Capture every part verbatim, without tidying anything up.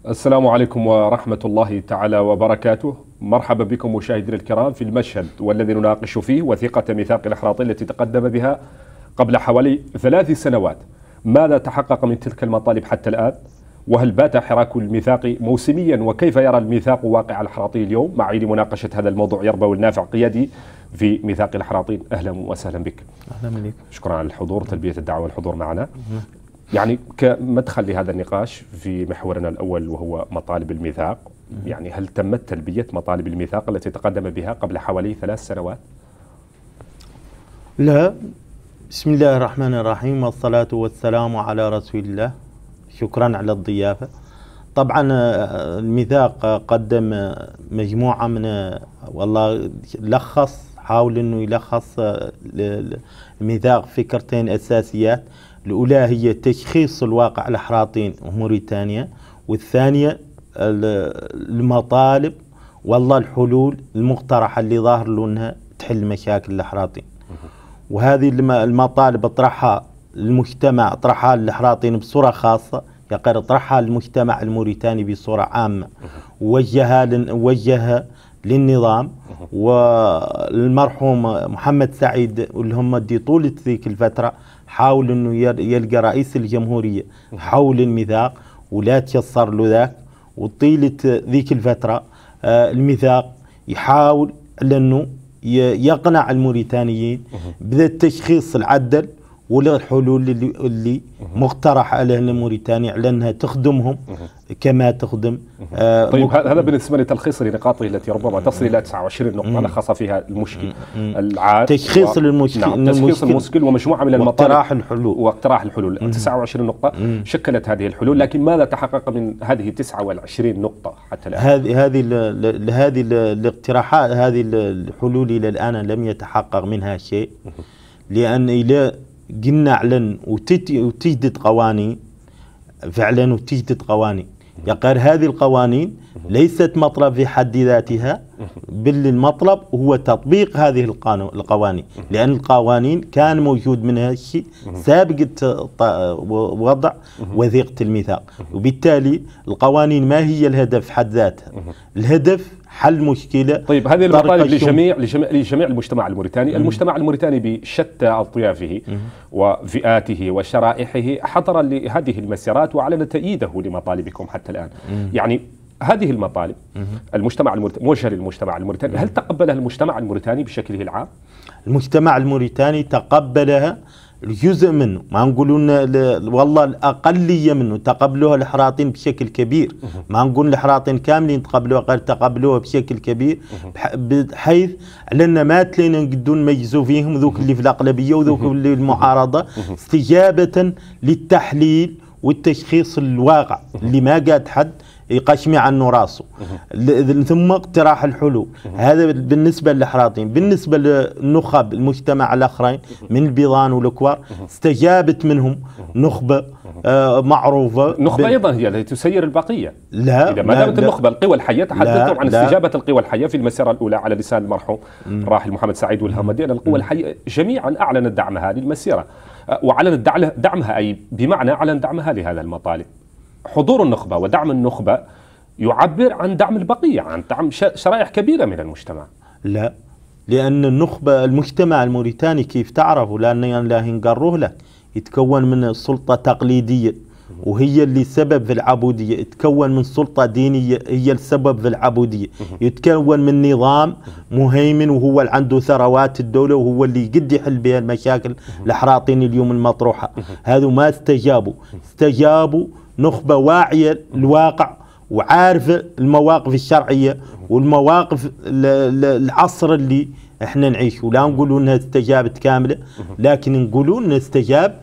السلام عليكم ورحمة الله تعالى وبركاته. مرحبا بكم مشاهدينا الكرام في المشهد والذي نناقش فيه وثيقة ميثاق الأحراطين التي تقدم بها قبل حوالي ثلاث سنوات. ماذا تحقق من تلك المطالب حتى الآن؟ وهل بات حراك الميثاق موسميا؟ وكيف يرى الميثاق واقع الأحراطين اليوم؟ معي لمناقشة هذا الموضوع يربوي النافع قيادي في ميثاق الأحراطين. أهلا وسهلا بك. أهلا بك. شكرا على الحضور، تلبية الدعوة والحضور معنا. يعني كمدخل لهذا النقاش في محورنا الأول وهو مطالب الميثاق، يعني هل تمت تلبية مطالب الميثاق التي تقدم بها قبل حوالي ثلاث سنوات؟ لا. بسم الله الرحمن الرحيم والصلاة والسلام على رسول الله. شكرا على الضيافة. طبعا الميثاق قدم مجموعة من والله لخص حاول انه يلخص الميثاق فكرتين اساسيات. الأولى هي تشخيص الواقع الأحراطين وموريتانيا، والثانية المطالب والله الحلول المقترحة اللي ظاهر له أنها تحل مشاكل الأحراطين. وهذه المطالب اطرحها المجتمع، اطرحها الأحراطين بصورة خاصة، يقدر اطرحها المجتمع الموريتاني بصورة عامة، ووجهها وجهها للنظام. والمرحوم محمد سعيد واللي هم دي طولة ذيك الفترة حاول انه يلقى رئيس الجمهورية حول الميثاق ولا تيسر له ذاك. وطيلة ذيك الفترة الميثاق يحاول لانه يقنع الموريتانيين بذا التشخيص العدل ولا الحلول اللي, اللي مقترح على موريتانيا على انها تخدمهم كما تخدم. آه طيب هذا بالنسبه لتلخيص لنقاطه التي ربما تصل الى تسعة وعشرين نقطه لخص فيها المشكل العاد، تشخيص المشكل، نعم تشخيص المشكل ومجموعه من المطالب واقتراح الحلول واقتراح الحلول. تسعة وعشرين نقطه مم. شكلت هذه الحلول، لكن ماذا تحقق من هذه تسعة وعشرين نقطه حتى الان؟ هذه هذه هذه الاقتراحات، هذه الحلول الى الان لم يتحقق منها شيء، لان الى قلنا اعلن وتجدد قوانين فعلا وتجدد قوانين. يقال هذه القوانين ليست مطلب في حد ذاتها، بل المطلب هو تطبيق هذه القوانين، لأن القوانين كان موجود منها شيء سابق وضع وثيقة الميثاق. وبالتالي القوانين ما هي الهدف حد ذاتها، الهدف حل مشكلة. طيب هذه المطالب لجميع لجميع لجميع المجتمع الموريتاني. المجتمع الموريتاني بشتى أطيافه وفئاته وشرائحه حضر لهذه المسيرات وأعلن تأييده لمطالبكم حتى الآن. يعني هذه المطالب المجتمع الموريتاني موجهة للمجتمع الموريتاني، هل تقبلها المجتمع الموريتاني بشكله العام؟ المجتمع الموريتاني تقبلها الجزء منه، ما نقولون والله الأقلية منه تقبلوها الأحراطين بشكل كبير، ما نقول الأحراطين كاملين تقبلوها، قال تقبلوها بشكل كبير، بحيث لأن ما تلين نقدون نميزوا فيهم ذوك اللي في الأقلبية وذوك اللي المعارضة، استجابة للتحليل والتشخيص الواقع اللي ما قاد حد يقشمي عنه راسه، ثم اقتراح الحلول. هذا بالنسبة للأحراطين. بالنسبة للنخب المجتمع الآخرين من البيضان والكوار استجابت منهم نخبة آه معروفة. نخبة أيضا هي التي تسير البقية. لا إذا ما دامت النخبة القوى الحية، تحدثتم عن لا استجابة القوى الحية في المسيرة الأولى على لسان المرحوم الراحل محمد سعيد والهمدي، أن القوى الحية جميعا أعلنت دعمها للمسيرة، وأعلنت دعمها أي بمعنى أعلن دعمها لهذا المطالب. حضور النخبة ودعم النخبة يعبر عن دعم البقية، عن دعم شرائح كبيرة من المجتمع. لا، لأن النخبة المجتمع الموريتاني كيف تعرفوا، لأن لا ينقروه لك، يتكون من سلطة تقليدية وهي اللي سبب في العبودية، يتكون من سلطة دينية هي السبب في العبودية، يتكون من نظام مهيمن وهو اللي عنده ثروات الدولة وهو اللي قد يحل بها المشاكل الأحراطين اليوم المطروحة. هذو ما استجابوا، استجابوا نخبة واعية الواقع وعارفة المواقف الشرعية والمواقف العصر اللي احنا نعيشه. لا نقولوا انها استجابت كاملة، لكن نقولوا انها استجاب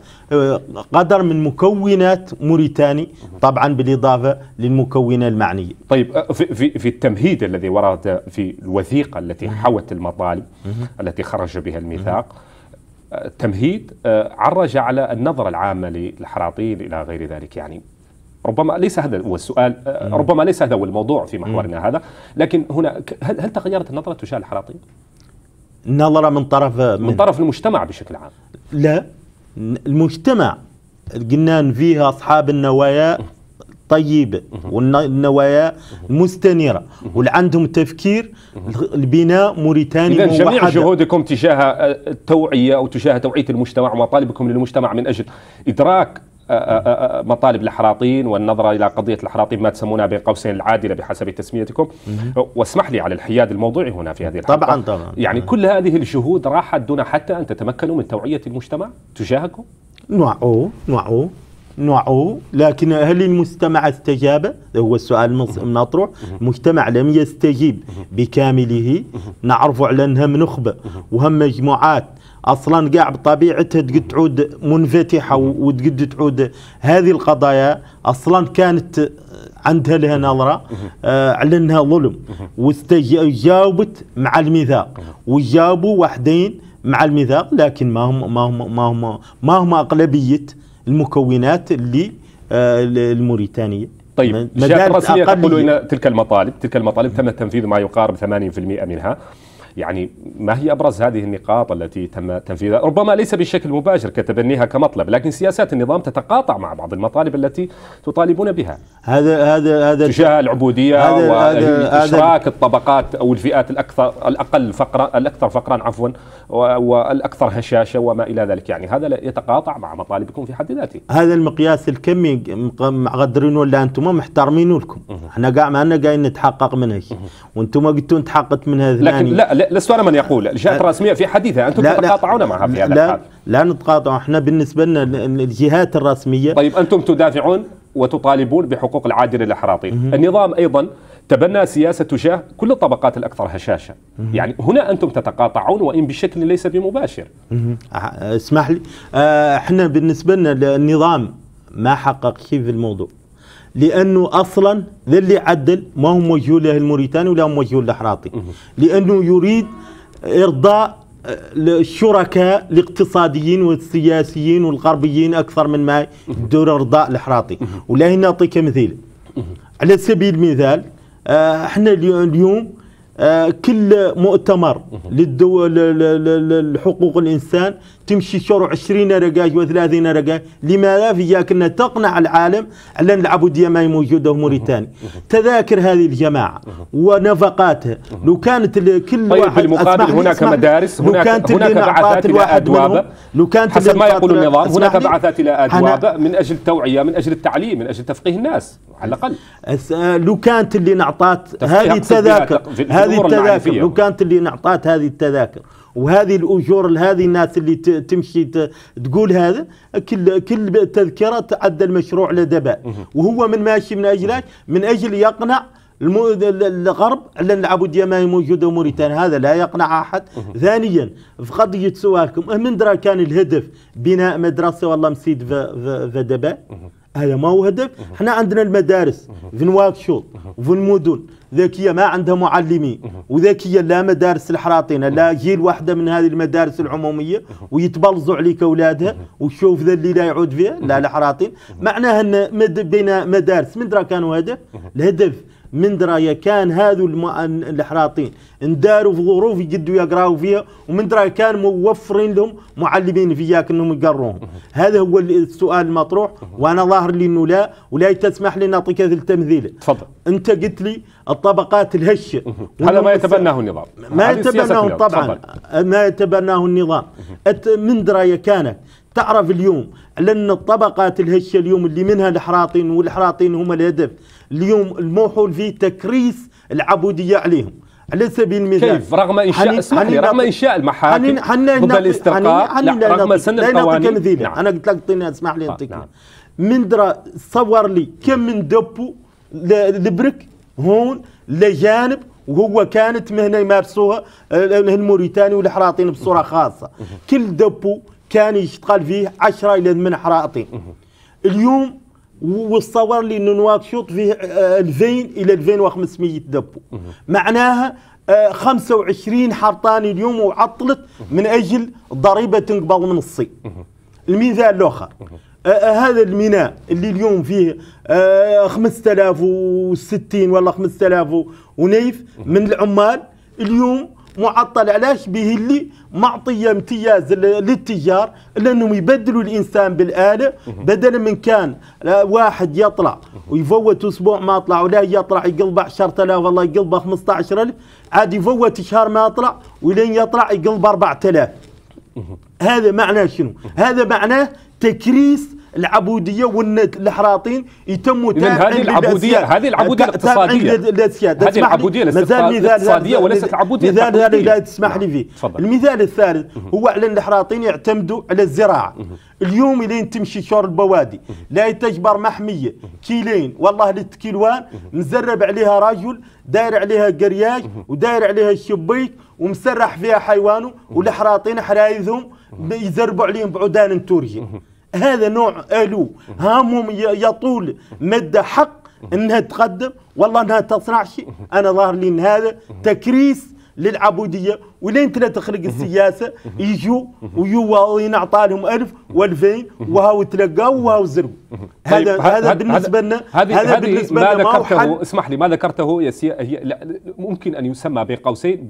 قدر من مكونات موريتاني، طبعا بالإضافة للمكونة المعنية. طيب في, في, في التمهيد الذي ورد في الوثيقة التي حوت المطالب التي خرج بها الميثاق، التمهيد عرج على النظرة العامة للأحراطين إلى غير ذلك. يعني ربما ليس هذا هو السؤال، ربما ليس هذا هو الموضوع في محورنا هذا، لكن هنا هل, هل تغيرت النظرة تجاه الأحراطين؟ النظرة من طرف من, من طرف المجتمع بشكل عام؟ لا، المجتمع قلنا فيها أصحاب النوايا طيبة والنوايا المستنيرة واللي عندهم تفكير البناء موريتاني إذن موحدة. جميع جهودكم تجاه التوعية أو تجاه توعية المجتمع ومطالبكم للمجتمع من أجل إدراك مطالب الأحراطين والنظرة إلى قضية الأحراطين ما تسمونها بين قوسين العادلة بحسب تسميتكم. واسمح لي على الحياد الموضوعي هنا في هذه الحلقة. طبعا طبعا يعني كل هذه الجهود راحت دون حتى أن تتمكنوا من توعية المجتمع تجاهكم؟ نوعه نوعه نوعه لكن هل المجتمع استجاب؟ هو السؤال المطروح. المجتمع لم يستجيب بكامله. نعرف على أنها نخبة وهم مجموعات اصلا قاع بطبيعتها تقد تعود منفتحه وتقد تعود هذه القضايا اصلا كانت عندها لها نظره آه على انها ظلم، واستجاوبت مع الميثاق وجابوا واحدين مع الميثاق، لكن ما هم ما هم ما هم ما هم اغلبيه المكونات اللي آه الموريتانيه. طيب الجهات الرسميه تقول ان تلك المطالب تلك المطالب تم تنفيذ ما يقارب ثمانين بالمئة منها. يعني ما هي أبرز هذه النقاط التي تم تنفيذها؟ ربما ليس بشكل مباشر كتبنيها كمطلب، لكن سياسات النظام تتقاطع مع بعض المطالب التي تطالبون بها. هذا هذا هذا تجاه العبودية وإشراك الطبقات أو الفئات الأكثر الأقل فقرا الأكثر فقرا عفوا والأكثر هشاشة وما إلى ذلك. يعني هذا يتقاطع مع مطالبكم في حد ذاته. هذا المقياس الكمي مقدرين ولا أنتم محترمين لكم؟ احنا قاعد ما أنا قاعدين نتحقق منها وأنتم قلتوا تحققت منها ثاني. لكن لا لست أنا من يقول الجهات الرسمية في حديثها أنتم تتقاطعون معها في هذا الحال. لا نتقاطع، احنا بالنسبة لنا الجهات الرسمية. طيب أنتم تدافعون وتطالبون بحقوق العادل للأحراطين. النظام أيضا تبنى سياسة تجاه كل الطبقات الأكثر هشاشة. يعني هنا أنتم تتقاطعون وإن بشكل ليس بمباشر. اسمح لي، اه احنا بالنسبة لنا النظام ما حقق شيء في الموضوع، لأنه أصلا ذا اللي عدل ما هو موجه له الموريتاني ولا هو موجه للأحراطي، لأنه يريد إرضاء الشركاء الاقتصاديين والسياسيين والغربيين أكثر من ما يدور إرضاء الأحراطي. ولا نعطيك مثال على سبيل المثال. اه احنا اليوم اه كل مؤتمر للدول لحقوق الإنسان تمشي شروع عشرين رقاج وثلاثين رقاج. لماذا؟ في كنا تقنع العالم على أن العبودية ما هي موجودة في موريتانيا. تذاكر هذه الجماعة ونفقاتها لو كانت كل طيب واحد بالمقابل هناك مدارس، هناك هناك بعثات إلى أدوابة لو كانت حسب ما يقول النظام. هناك بعثات إلى أدوابة من أجل التوعية، من أجل التعليم، من أجل تفقيه الناس على الأقل. لو كانت اللي نعطات هذه التذاكر هذه التذاكر لو كانت اللي نعطات هذه التذاكر وهذه الأجور لهذه الناس اللي تمشي تقول هذا، كل كل تذكرة تعدى المشروع لدباء. وهو من ماشي من أجل من أجل يقنع الغرب على أن العبودية ما هي موجودة موريتانيا. هذا لا يقنع أحد. ثانيا في قضية سؤالكم، من درا كان الهدف بناء مدرسة والله مسيد في دباء؟ هذا ما هو هدف. احنا عندنا المدارس في نواكشوط وفي المدن ذكية ما عندها معلمين، وذكية لا مدارس الحراطين لا جيل واحدة من هذه المدارس العمومية ويتبلزوا عليك أولادها وشوف ذا اللي لا يعود فيها لا الحراطين. معناها أن بين مدارس من درا كانوا هدف. الهدف من دراية كان هذو الحراطين انداروا في ظروف يجدوا يقراوا فيها، ومن دراية كان موفرين لهم معلمين فياك انهم يقروهم. هذا هو السؤال المطروح، وانا ظاهر لي انه لا ولا تسمح لي نعطيك هذه التمثيل. تفضل. انت قلت لي الطبقات الهشه هذا ما يتبناه النظام، ما يتبناه طبعا ما يتبناه النظام. من دراية كانت تعرف اليوم لأن الطبقات الهشه اليوم اللي منها الحراطين، والحراطين هم الهدف اليوم الموحول فيه تكريس العبودية عليهم. على سبيل المثال كيف رغم إنشاء اسمح لي رغم إنشاء المحاكم ضد الاسترقاق رغم سن القوانين. نعم. أنا قلت لك اعطيني اسمح لي أعطيك. نعم. من درا صور لي كم من دبو لبرك هون لجانب، وهو كانت مهنة يمارسوها الموريتاني والحراطين بصورة خاصة. كل دبو كان يشتغل فيه عشرة إلى ثمان حراطين. اليوم والصور لي انه نواكشوط فيه ألفين الى ألفين وخمسمئة دبو. معناها خمسة وعشرين حرطاني اليوم وعطلت من اجل ضريبه تنقبض من الصين. المثال الاخر هذا الميناء اللي اليوم فيه خمسة آلاف وستين ولا خمسة آلاف ونيف من العمال، اليوم معطل علاش به اللي معطيه امتياز للتجار لانهم يبدلوا الانسان بالاله، بدلا من كان واحد يطلع ويفوت اسبوع ما طلع ولا يطلع يقلب عشرة آلاف والله يقلب خمسة عشر ألف، عاد يفوت شهر ما يطلع ولين يطلع يقلب أربعة آلاف. هذا معناه شنو؟ هذا معناه تكريس العبوديه والحراطين يتموا تابعين. هذه العبوديه هذه العبوديه الاقتصاديه، هذه العبوديه الاقتصاديه وليست العبوديه مثال هذا لا تسمح لي فيه. فضل. المثال الثالث هو على الحراطين يعتمدوا على الزراعه. اليوم الين تمشي شور البوادي لا تجبر محميه كيلين والله للكيلوان مزرب عليها رجل داير عليها قرياج وداير عليها الشبيك ومسرح فيها حيوانه والحراطين حرايثهم يزربوا عليهم بعدان تورجي. هذا نوع آلو هامهم يطول مدة حق انها تقدم والله انها تصنع شيء. انا ظاهر لي ان هذا تكريس للعبوديه، ولين تلا تخلق السياسه يجوا ويوا ينعطى لهم ألف وألفين وهاو تلقاو وهاو زربوا. هذا طيب هذا بالنسبه لنا هذا بالنسبه لنا ما ذكرته. اسمح لي، ما ذكرته يا سي... هي ممكن ان يسمى بين قوسين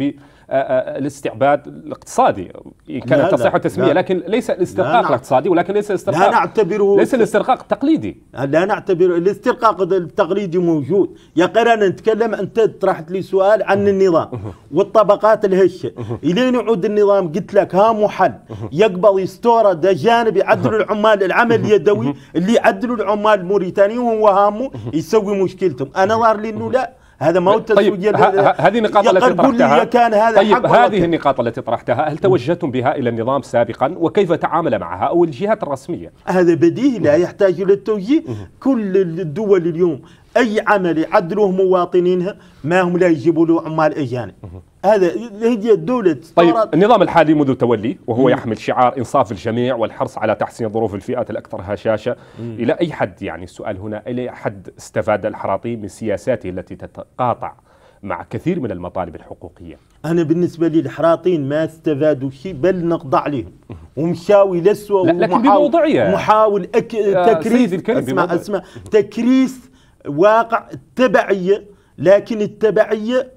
بالاستعباد الاقتصادي ان كانت تصح التسميه، لكن ليس الاسترقاق الاقتصادي، ولكن ليس الاسترقاق لا نعتبره ليس الاسترقاق التقليدي. لا نعتبر الاسترقاق التقليدي موجود. يا قرانا نتكلم، انت طرحت لي سؤال عن النظام والطبقات الهشه، الين يعود النظام قلت لك ها محل يقبض يستورد اجانب يعدلوا العمال العمل اليدوي اللي يعدلوا العمال الموريتانيين وهو هامه يسوي مشكلتهم. انا ظهر لي انه لا، هذا ما هو التسويه. طيب هذه النقاط التي طرحتها كان هذا طيب هذه النقاط التي طرحتها هل توجهتم بها الى النظام سابقا وكيف تعامل معها او الجهات الرسمية؟ هذا بديهي لا يحتاج الى التوجيه. كل الدول اليوم اي عمل يعدلوه مواطنينها ما هم لا يجيبوا له عمال اجانب. هذا هي الدولة. طيب النظام الحالي منذ توليه وهو مم. يحمل شعار انصاف الجميع والحرص على تحسين ظروف الفئات الاكثر هشاشة. مم. الى اي حد يعني السؤال هنا الى اي حد استفاد الحراطين من سياساته التي تتقاطع مع كثير من المطالب الحقوقية؟ انا بالنسبة لي الحراطين ما استفادوا شيء، بل نقضى عليهم ومشاوي لسوا. لكن بموضوعية محاول أك... تكريس اسمع اسمع تكريس واقع التبعية، لكن التبعية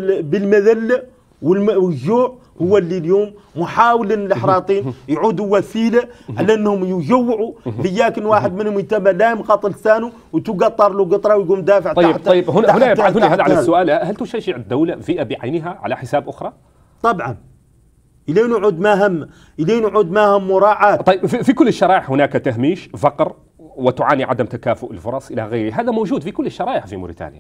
بالمذلة والجوع هو اللي اليوم محاول ان الحراطين يعودوا وسيله على انهم يجوعوا بياكن واحد منهم يتم لا ينقطع لسانه وتقطر له قطره ويقوم دافع. طيب تحت طيب هنا هنا يبعثني هذا على السؤال، هل تشجع الدوله فئه بعينها على حساب اخرى؟ طبعا الين يعود ما هم الين يعود ما هم مراعاه. طيب في كل الشرائح هناك تهميش، فقر، وتعاني عدم تكافؤ الفرص الى غيره، هذا موجود في كل الشرائح في موريتانيا.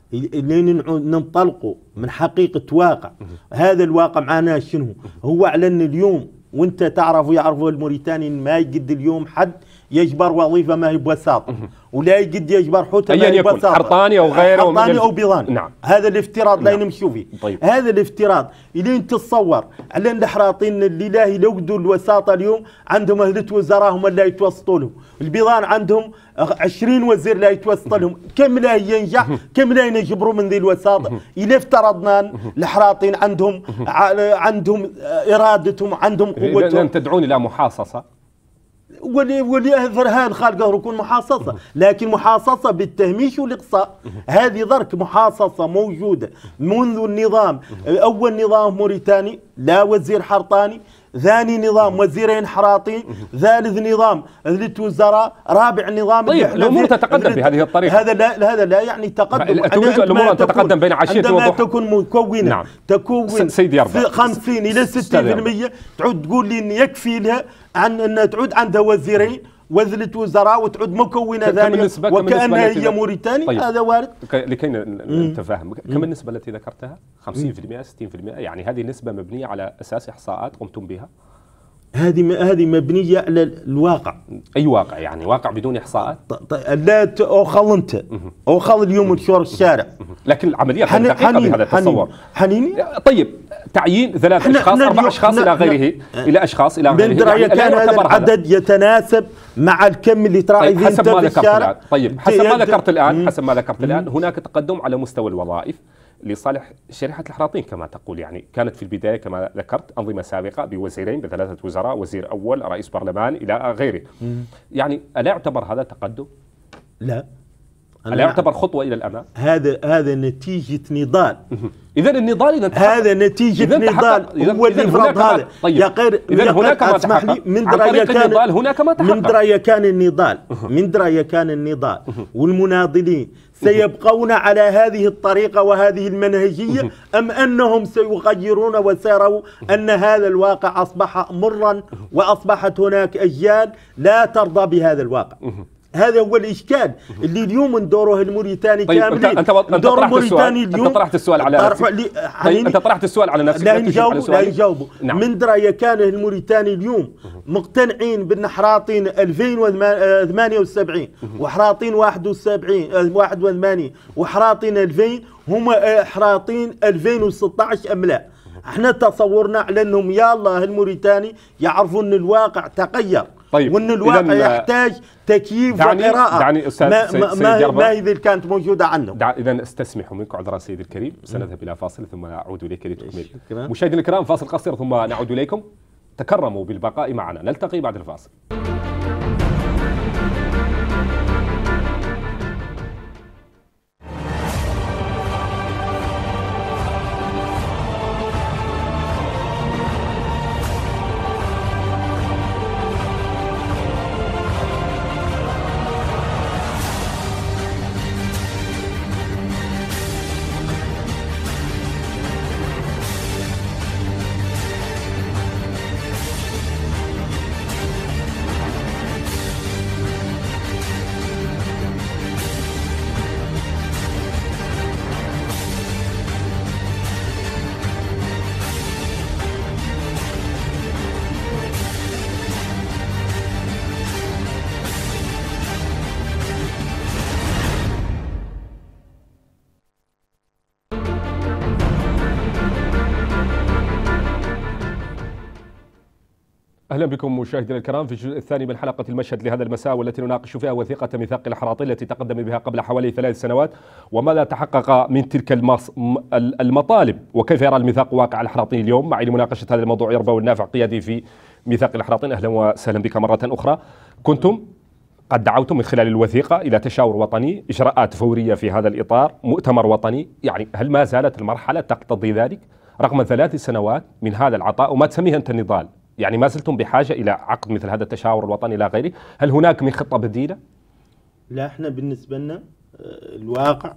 لين ننطلقوا من حقيقة واقع. هذا الواقع معنا شنو هو؟ على ان اليوم وانت تعرف ويعرفوا الموريتانيين ما يقد اليوم حد يجبر وظيفة ما هي ببساطة، ولا يقد يجبر حوته ما هي ببساطة، حرطاني او غيره، حرطاني او بيضاني. نعم. هذا الافتراض لا نمشوا فيه. طيب. هذا الافتراض الين تتصور على ان الحراطين اللي لو قدوا الوساطة اليوم عندهم اهلة وزراء هم اللي يتوسطوا لهم، البيضان عندهم عشرين وزير لا يتوسط لهم، كم لا ينجح كم لا يجبروا من ذي الوساطة. إذا افترضنا الحراطين عندهم عندهم إرادتهم عندهم قوتهم. لن تدعون إلى محاصصة؟ ولي ولي هذا خالقه يكون محاصصة، لكن محاصصة بالتهميش والإقصاء. هذه ذرك محاصصة موجودة منذ النظام. أول نظام موريتاني لا وزير حرطاني، ثاني نظام وزيرين حراطين، ثالث نظام اهلة وزراء، رابع نظام. طيب الامور تتقدم بهذه الطريقه. هذا لا هذا لا يعني تقدم. تريد الامور ان تتقدم بين عشيه وضحى. عندما تكون مكونه. نعم. تكون سيدي خمسين الى ستين بالمئة تعود تقول لي ان يكفي لها عن ان تعود عندها وزيرين وزيرة وزراء وتعود مكونه ثانيه وكانها هي موريتاني. طيب. هذا وارد. لكي نتفاهم كم النسبه التي ذكرتها؟ خمسين بالمئة ستين بالمئة، يعني هذه النسبه مبنيه على اساس احصاءات قمتم بها؟ هذه هذه مبنيه على الواقع. اي واقع يعني؟ واقع بدون احصاءات؟ لا اوخل انت اوخل اليوم تشور الشارع، لكن العمليات دقيقه بهذا التصور. حنيني. طيب تعيين ثلاث اشخاص اربع اشخاص الى غيره الى اشخاص الى غيره، يعني كان هذا العدد يتناسب مع الكم اللي تراعي طيب حسب ما ذكرت الآن. طيب حسب ما ذكرت الان حسب ما ذكرت الان هناك تقدم على مستوى الوظائف لصالح شريحة الحراطين كما تقول. يعني كانت في البداية كما ذكرت أنظمة سابقة بوزيرين بثلاثة وزراء، وزير أول، رئيس برلمان إلى غيره. مم. يعني ألا يعتبر هذا تقدم؟ لا. ألا يعتبر خطوة إلى الأمام؟ هذا هذا نتيجة نضال. إذا النضال إذا هذا نتيجة نضال هو اللي فرض هذا. طيب يا غير إذا هناك ما اسمح لي، من دراية كان النضال هناك ما تحقق. من دراية كان النضال من دراية كان النضال والمناضلين سيبقون على هذه الطريقة وهذه المنهجية، أم أنهم سيغيرون وسيروا أن هذا الواقع أصبح مرا وأصبحت هناك أجيال لا ترضى بهذا الواقع؟ هذا هو الإشكال اللي اليوم ندوره الموريتاني طيب كاملين. انت انت انت طرحت السؤال انت طرحت السؤال على نفسك. طيب انت طرحت السؤال على نفسك. لا يجاوبوا لا يجاوبوا نعم. من دراية كان الموريتاني اليوم مقتنعين بأن حراطين ألفين وثمانية وسبعين وحراطين واحد وسبعين واحد وثمانين وحراطين ألفين هما حراطين ألفين وستة عشر أم لا؟ احنا تصورنا على انهم يا الله الموريتاني يعرفوا ان الواقع تغير. طيب وان الواقع يحتاج تكييف دعني وقراءة. دعني استاذ ما, سيد ما, سيد ما اذا كانت موجوده عنه. اذا استسمح منك عذرا سيدي الكريم، سنذهب الى فاصل ثم نعود اليك لتكمل. مشاهدينا الكرام فاصل قصير ثم نعود اليكم، تكرموا بالبقاء معنا، نلتقي بعد الفاصل. أهلا بكم مشاهدينا الكرام في الجزء الثاني من حلقة المشهد لهذا المساء، والتي نناقش فيها وثيقة ميثاق الأحراطي التي تقدم بها قبل حوالي ثلاث سنوات، وماذا تحقق من تلك المص... المطالب، وكيف يرى الميثاق واقع الأحراطي اليوم. معي لمناقشة هذا الموضوع يربوي النافع، قيادي في ميثاق الأحراطي. أهلا وسهلا بك مرة أخرى. كنتم قد دعوتم من خلال الوثيقة إلى تشاور وطني، إجراءات فورية في هذا الإطار، مؤتمر وطني، يعني هل ما زالت المرحلة تقتضي ذلك رغم ثلاث سنوات من هذا العطاء وما تسميه أنت النضال؟ يعني ما زلتم بحاجة إلى عقد مثل هذا التشاور الوطني إلى غيره؟ هل هناك من خطة بديلة؟ لا، احنا بالنسبة لنا الواقع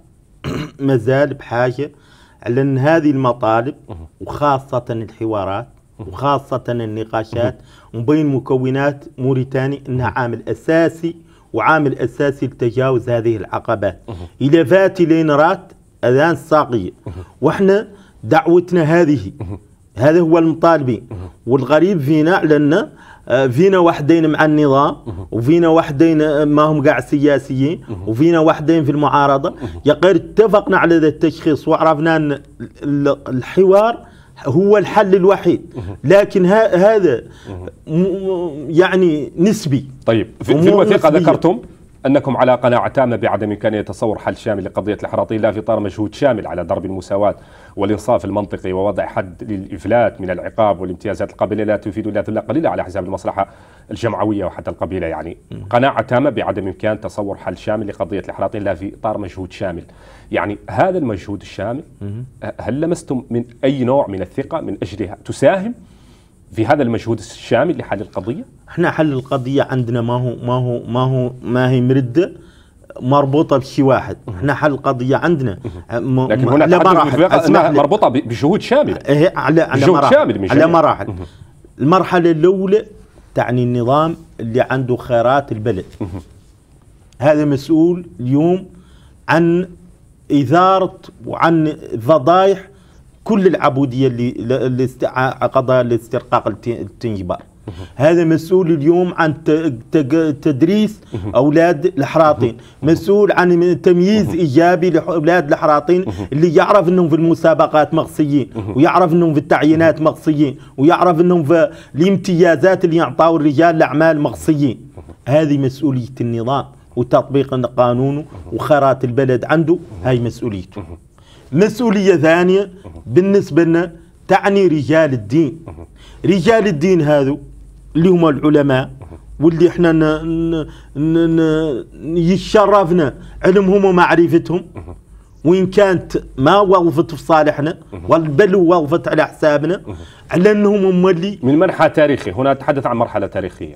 ما زال بحاجة على أن هذه المطالب وخاصة الحوارات وخاصة النقاشات بين مكونات موريتاني أنها عامل أساسي وعامل أساسي لتجاوز هذه العقبات. إلى فات لينرات أذان صاغية، وإحنا دعوتنا هذه، هذا هو المطالبين. والغريب فينا لأن فينا وحدين مع النظام، وفينا وحدين ما هم قاع سياسيين، وفينا وحدين في المعارضة. يقير اتفقنا على ذا التشخيص وعرفنا أن الحوار هو الحل الوحيد، لكن هذا يعني نسبي. طيب في, في الوثيقة ذكرتم أنكم على قناعة تامة بعدم إمكانية تصور حل شامل لقضية الأحراطي، لا في إطار مجهود شامل على ضرب المساواة والإنصاف المنطقي ووضع حد للإفلات من العقاب والامتيازات القبلية لا تفيد إلا ذلة قليلة على حساب المصلحة الجمعوية وحتى القبيلة. يعني قناعة تامة بعدم إمكان تصور حل شامل لقضية الأحراطي لا في إطار مجهود شامل. يعني هذا المجهود الشامل هل لمستم من أي نوع من الثقة من أجلها تساهم في هذا المجهود الشامل لحل القضية؟ احنا حل القضية عندنا ما هو ما هو ما هو ما هي مرده مربوطة بشيء واحد. احنا حل القضية عندنا لكن هنا تحدث مربوطة بجهود شاملة. اه على على مراحل شامل على مراحل. المرحلة الأولى تعني النظام اللي عنده خيرات البلد، هذا مسؤول اليوم عن إثارة وعن فضايح كل العبودية اللي قضايا الاسترقاق التنجبار. هذا مسؤول اليوم عن تدريس أولاد الأحراطين، مسؤول عن تمييز إيجابي لأولاد الأحراطين اللي يعرف أنهم في المسابقات مغصيين، ويعرف أنهم في التعيينات مغصيين، ويعرف أنهم في الامتيازات اللي يعطوا الرجال الأعمال مغصيين. هذه مسؤولية النظام وتطبيق قانونه وخيرات البلد عنده، هاي مسؤوليته. مسؤولية ثانية بالنسبة لنا تعني رجال الدين. رجال الدين هذو اللي هم العلماء واللي احنا يشرفنا علمهم ومعرفتهم، وإن كانت ما وظفت في صالحنا بل وظفت على حسابنا، على أنهم هم اللي من منحى تاريخي. هنا نتحدث عن مرحلة تاريخية،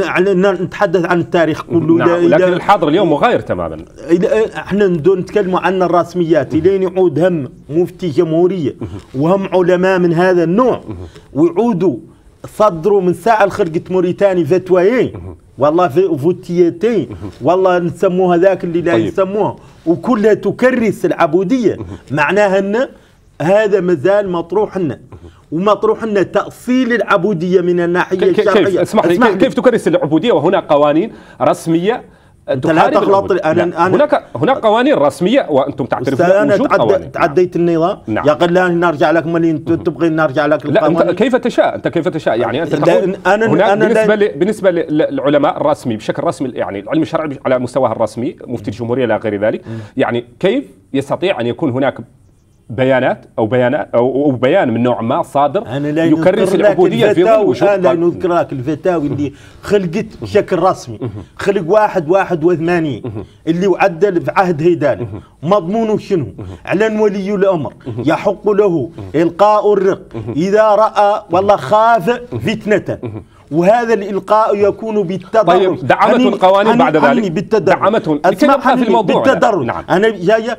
نتحدث عن التاريخ كله. نعم. لكن الحاضر اليوم مغاير تماما. احنا نتكلم عن الرسميات لين يعود هم مفتي جمهورية وهم علماء من هذا النوع ويعودوا صدروا من ساعة خلقت موريتاني فتويين والله فوتيتين والله نسموها ذاك اللي لا طيب. يسموها، وكلها تكرس العبودية. معناها أن هذا مازال مطروح لنا ومطروح لنا تأصيل العبودية من الناحية الشرعية. كيف اسمح لي، كيف, كيف تكرس العبودية وهنا قوانين رسمية تحارب العبودية؟ أنا أنا هناك هناك قوانين رسمية وأنتم تعترفون بوجود قوانين. تعديت النظام. نعم. يا قال لا نرجع لك مالين تبغي نرجع لك القوانين. لا أنت كيف تشاء، أنت كيف تشاء يعني أنت تقول أنا هناك أنا بالنسبة ل... بالنسبة للعلماء الرسمي بشكل رسمي، يعني العلم الشرعي على مستواه الرسمي مفتي الجمهورية إلى غير ذلك، يعني كيف يستطيع أن يكون هناك بيانات او بيانات او بيان من نوع ما صادر يكرس العبوديه في ظل وجود؟ انا لا نذكر لك الفتاوي اللي خلقت بشكل رسمي، خلق واحد واحد وثمانين اللي وعدل في عهد هيدان، مضمونه شنو؟ اعلن ولي الامر يحق له القاء الرق اذا راى والله خاف فتنه، وهذا الإلقاء يكون بالتدرج. طيب دعمت القوانين بعد ذلك؟ دعمت اسمع في الموضوع بالتدرج. نعم. أنا جاية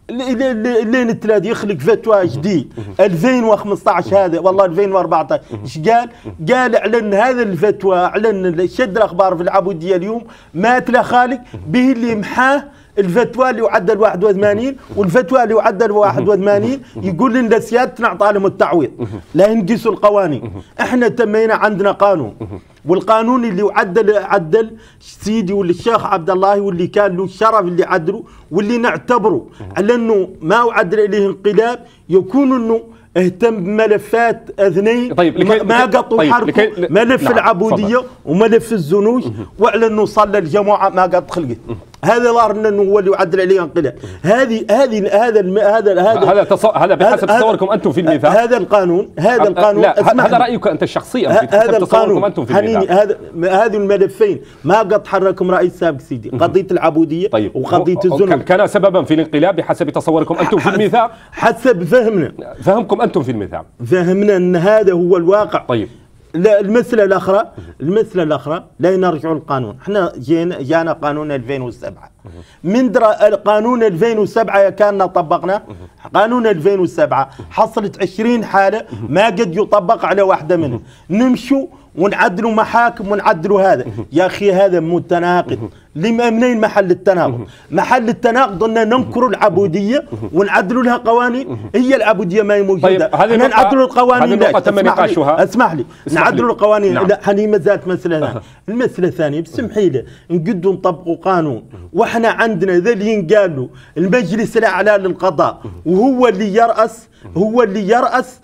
لين الثلاث يخلق فتوى جديد ألفين وخمسطعش هذا والله ألفين وأربعطعش ايش قال؟ قال اعلن هذا الفتوى، اعلن شد الأخبار في العبودية اليوم مات له خالق به اللي محاه الفتوى اللي يعدل واحد وثمانين والفتوى اللي يعدل واحد وثمانين يقول لنا سيادتنا نعطى لهم التعويض لا ينقصوا القوانين. احنا تمينا عندنا قانون، والقانون اللي يعدل عدل سيدي واللي الشيخ عبد الله واللي كان له الشرف اللي عدله واللي نعتبره على انه ما يعدل اليه انقلاب يكون انه اهتم بملفات اثنين. طيب ما قطوا طيب حركوا ملف نعم العبوديه فضل. وملف الزنوج، واعلن انه صلى الجماعه ما قد خلقت. هذا ظهر انه هو اللي يعدل عليه انقلاب. هذه هذه هذا هذا هذا هذا تص... هذا بحسب تصوركم انتم في الميثاق. هذا القانون هذا القانون لا هذا رايك انت الشخصيا هذا القانون انتم في الميثاق. هذا هذه الملفين ما قد حركهم رئيس سابق سيدي، قضيه العبوديه طيب. وقضيه الزنوج كان سببا في الانقلاب بحسب تصوركم انتم في الميثاق؟ حسب فهمنا فهمكم انتم في الميثاق، فهمنا ان هذا هو الواقع. طيب لا المسألة الأخرى المسألة الأخرى لا نرجع القانون. احنا جينا جانا قانون ألفين وسبعة من درا قانون ألفين وسبعة كان طبقنا قانون ألفين وسبعة حصلت عشرين حالة ما قد يطبق على واحدة منهم، نمشوا ونعدلوا محاكم ونعدلوا هذا. يا أخي هذا متناقض. لما منين محل التناقض؟ محل التناقض أن ننكر العبودية ونعدلوا لها قوانين. هي العبودية ما هي موجودة. طيب احنا نعدلوا القوانين. لا اسمح, اسمح لي نعدلوا القوانين. نعم. لا هني ما زالت مسألة ثانية. المسألة الثانية بسمحي لي نقدوا نطبقوا قانون واحنا عندنا ذا اللي ينقال له المجلس الأعلى للقضاء وهو اللي يرأس هو اللي يرأس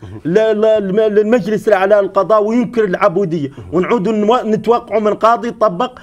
المجلس الأعلى للقضاء وينكر العبودية، ونعود نتوقع من قاضي يطبق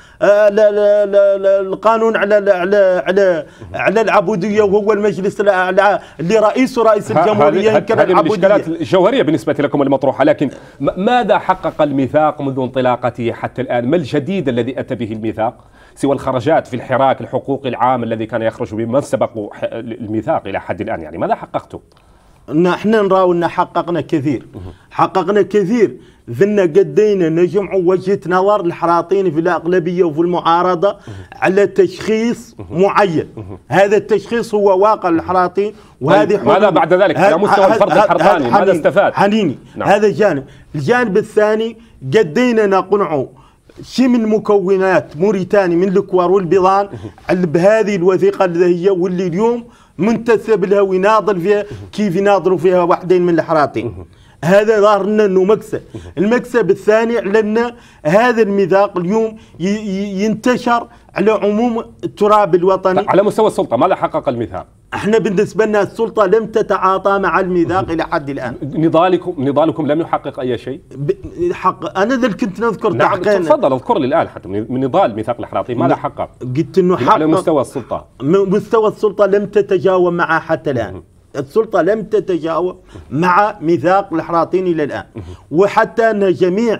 القانون على على على على العبودية وهو المجلس الأعلى اللي رئيسه رئيس الجمهورية ينكر العبودية. هذه الإشكالات الجوهرية بالنسبة لكم المطروحة، لكن ماذا حقق الميثاق منذ انطلاقته حتى الآن؟ ما الجديد الذي أتى به الميثاق سوى الخرجات في الحراك الحقوقي العام الذي كان يخرج بمن سبقوا الميثاق إلى حد الآن؟ يعني ماذا حققتم؟ نحن نرى أن حققنا كثير حققنا كثير ذنا قدينا نجمع وجهة نظر الحراطين في الأغلبية وفي المعارضة على تشخيص معين. هذا التشخيص هو واقع الحراطين وهذه طيب ماذا بعد ذلك على مستوى الفرد الحرطاني ماذا استفاد؟ حنيني نعم. هذا جانب. الجانب الثاني قدينا نقنعوا شي من مكونات موريتاني من الكوار والبيضان بهذه الوثيقة اللي هي واللي اليوم منتسب لها ويناضل فيها كيف يناضلوا فيها واحدين من الحراطين. هذا ظهر لنا انه مكسب. المكسب الثاني لان هذا الميثاق اليوم ينتشر على عموم التراب الوطني. على مستوى السلطة ماذا حقق الميثاق؟ احنا بالنسبة لنا السلطة لم تتعاطى مع الميثاق الى حد الان. نضالكم نضالكم لم يحقق اي شيء؟ حق انا ذا كنت نذكر نعم تحقيقنا. تفضل اذكر لي الان حتى من نضال ميثاق الحراطين ماذا حقق؟ قلت انه حقق على مستوى السلطة. مستوى السلطة لم تتجاوب معه حتى الان. السلطة لم تتجاوب مع ميثاق الحراطين إلى الآن، وحتى أن جميع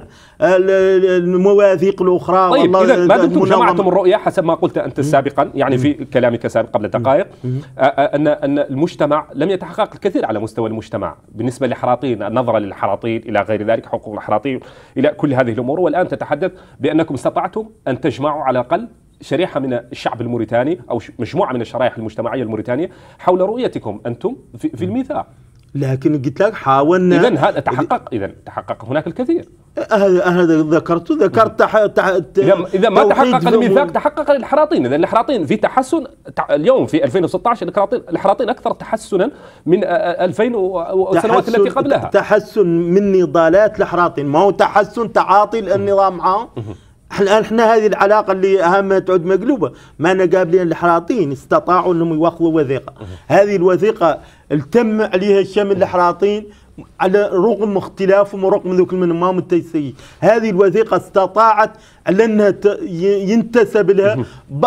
المواثيق الأخرى. طيب إذا ما دمتم جمعتم الرؤية حسب ما قلت أنت سابقا، يعني في كلامك سابقا قبل دقائق، أن أن المجتمع لم يتحقق الكثير على مستوى المجتمع بالنسبة للحراطين، النظرة للحراطين إلى غير ذلك، حقوق الحراطين إلى كل هذه الأمور، والآن تتحدث بأنكم استطعتم أن تجمعوا على الأقل شريحة من الشعب الموريتاني أو مجموعة من الشرائح المجتمعية الموريتانية حول رؤيتكم أنتم في, في الميثاق. لكن قلت لك حاولنا. إذن هذا تحقق، إذن تحقق هناك الكثير. هذا ذكرته ذكرت تح... تح... إذا ما تحقق الميثاق تحقق الحراطين. إذن الحراطين في تحسن اليوم في ألفين وستة عشر، الحراطين أكثر تحسنا من ألفين والسنوات التي قبلها. تحسن من نضالات الحراطين، ما هو تحسن تعاطي النظام معهم. احنا احنا هذه العلاقه اللي اهم تعود مقلوبه، ما انا قابلين الحراطين استطاعوا انهم يوخذوا وثيقه، هذه الوثيقه التم عليها شمل الحراطين على رغم اختلافهم ورغم ذوك من ما متيسرين، هذه الوثيقه استطاعت انها ينتسب لها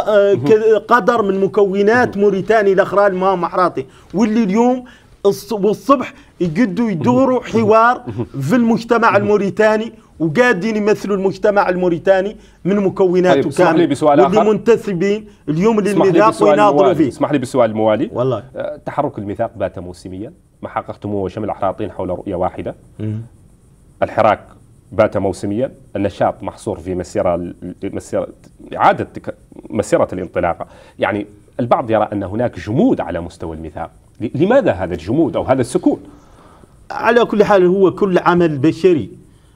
قدر من مكونات موريتاني الاخرى ما هم حراطين، واللي اليوم والصبح يقدوا يدوروا حوار في المجتمع الموريتاني وقاعدين يمثلوا المجتمع الموريتاني من مكوناته طيب كامله، واللي منتسبين اليوم للميثاق ويناظروا فيه. اسمح لي بالسؤال الموالي. والله تحرك الميثاق بات موسميا، ما حققتموه شمل الحراطين حول رؤية واحدة. مم. الحراك بات موسميا، النشاط محصور في مسيرة مسيرة إعادة مسيرة الانطلاقة. يعني البعض يرى أن هناك جمود على مستوى الميثاق، لماذا هذا الجمود أو هذا السكون؟ على كل حال هو كل عمل بشري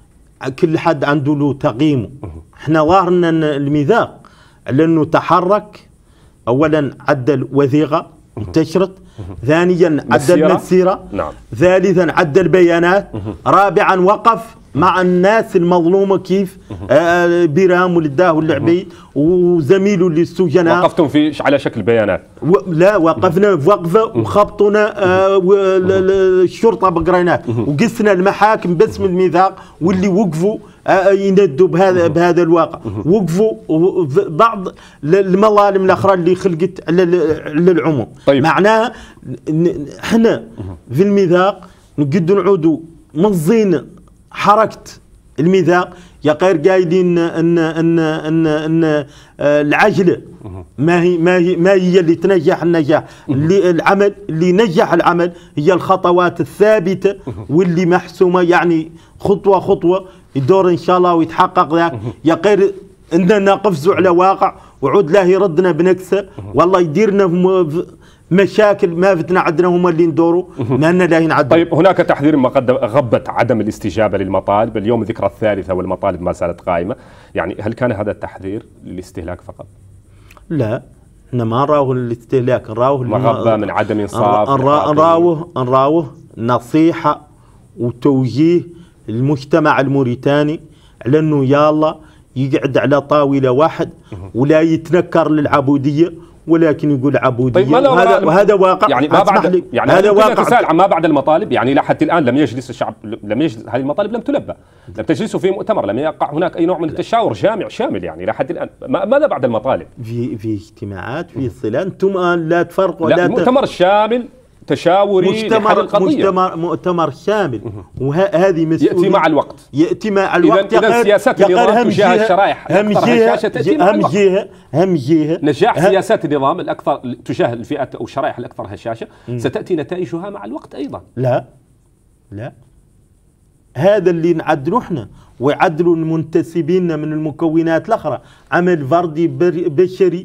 كل حد عنده له تقييمه. احنا ظاهرنا ان الميثاق لانه تحرك، اولا عدل وثيقه انتشرت، ثانيا عدل مسيره، نعم. ثالثا عدل بيانات، رابعا وقف مع الناس المظلومه كيف آه بيرام ولداه والعبيد وزميله اللي السجناء. وقفتم في على شكل بيانات؟ و... لا وقفنا في وقفه وخبطنا آه و... الشرطه بقرينات وقسنا المحاكم باسم الميثاق، واللي وقفوا آه يندوا بهذا بهذا الواقع، وقفوا بعض المظالم الاخرى اللي خلقت للعموم. طيب. معناها احنا في الميثاق نقدر نعودوا منظين حركة الميثاق، يا غير قايلين ان ان ان ان العجله ما هي ما هي ما هي اللي تنجح النجاح، اللي العمل اللي نجح العمل هي الخطوات الثابته واللي محسومه، يعني خطوه خطوه يدور ان شاء الله ويتحقق ذاك. يا غير اننا نقفزوا على واقع وعود لا يردنا بنكسه، والله يديرنا مشاكل ما فتنا عندنا هم اللي ندوروا ما لنا لا ينعدوا. طيب هناك تحذير ما قد غبت عدم الاستجابه للمطالب، اليوم الذكرى الثالثه والمطالب ما زالت قائمه، يعني هل كان هذا التحذير للاستهلاك فقط؟ لا، احنا ما نراوه الاستهلاك، نراوه مغبه من عدم انصاف، نراوه نراوه نصيحه وتوجيه للمجتمع الموريتاني على انه يلا يقعد على طاوله واحد ولا يتنكر للعبوديه، ولكن يقول عبودية. طيب وهذا, وهذا واقع، يعني ما بعد يعني هذا واقع تسأل عن ما بعد المطالب، يعني إلى حد الآن لم يجلس الشعب، لم يجلس هذه المطالب لم تلبى، لم تجلسوا في مؤتمر، لم يقع هناك أي نوع من التشاور جامع شامل، يعني إلى حد الآن ماذا بعد المطالب؟ في في اجتماعات في صلة، أنتم لا تفرقوا. لا, لا مؤتمر شامل تشاوري لحل القضية، مؤتمر مؤتمر شامل، وهذه مسؤولية يأتي مع الوقت، يأتي مع الوقت. إذا سياسات النظام تجاه الشرائح الأكثر هشاشة تأتي مع الوقت. أهم جهة نجاح سياسات النظام الأكثر تجاه الفئات أو الشرائح الأكثر هشاشة ستأتي نتائجها مع الوقت أيضا. لا لا، هذا اللي نعدلوا احنا ويعدلوا المنتسبين من المكونات الأخرى، عمل فردي بشري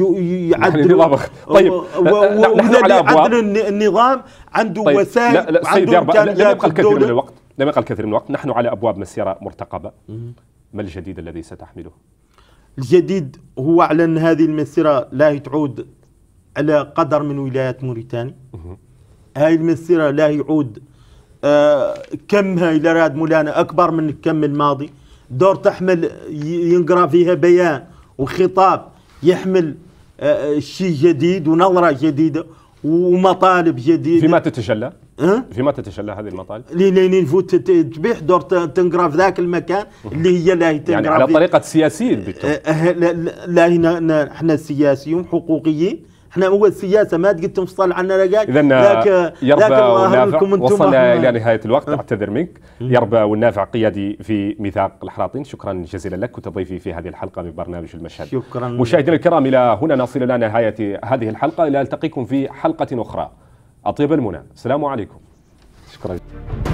يعدلوا. طيب نحن على ابواب النظام عنده طيب وسائل. لا لا سيدي لم يبقى الكثير من الوقت، لم يبقى الكثير من الوقت، نحن على ابواب مسيره مرتقبه. ما الجديد الذي ستحمله؟ الجديد هو على ان هذه المسيره لا تعود على قدر من ولايات موريتانيا. هذه المسيره لا يعود آه كمها الى راد مولانا اكبر من الكم الماضي، دور تحمل ينقرا فيها بيان وخطاب يحمل آه شيء جديد ونظرة جديدة ومطالب جديدة. فيما تتجلى؟ أه؟ فيما تتجلى هذه المطالب؟ لين نفوت تبيح دور تنقرا في ذاك المكان اللي هي لا تنقرا، يعني على طريقة سياسيين. آه لا لا احنا سياسيين حقوقيين احنا اول سياسه ما تقدر تفصل عنا رقاق. اذا يربى والنافع وصلنا الى نهايه الوقت، اعتذر منك. يربى والنافع قيادي في ميثاق الحراطين، شكرا جزيلا لك، كنت ضيفي في هذه الحلقه من برنامج المشهد. شكرا. مشاهدينا الكرام، الى هنا نصل الى نهايه هذه الحلقه، الى التقيكم في حلقه اخرى. اطيب المنى، السلام عليكم. شكرا.